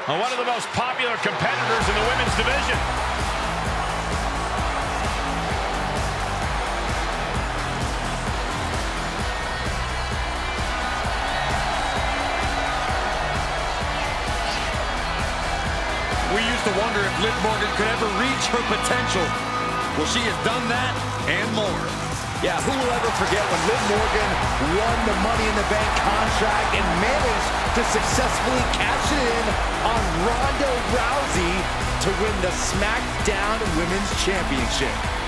One of the most popular competitors in the women's division. We used to wonder if Liv Morgan could ever reach her potential. Well, she has done that and more. Yeah, who will ever forget when Liv Morgan won the Money in the Bank contract and managed to successfully cash it in on Ronda Rousey to win the SmackDown Women's Championship.